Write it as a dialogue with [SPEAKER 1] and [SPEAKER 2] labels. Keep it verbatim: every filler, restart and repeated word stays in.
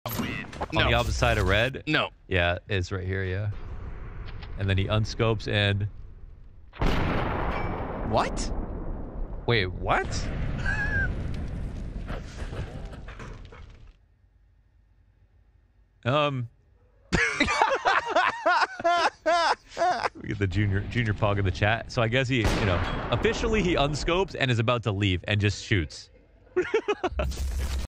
[SPEAKER 1] No.
[SPEAKER 2] On the opposite side of red?
[SPEAKER 1] No.
[SPEAKER 2] Yeah, it's right here, yeah. And then he unscopes and...
[SPEAKER 1] What?
[SPEAKER 2] Wait, what? um... We get the junior junior pog in the chat. So I guess he, you know, officially he unscopes and is about to leave and just shoots.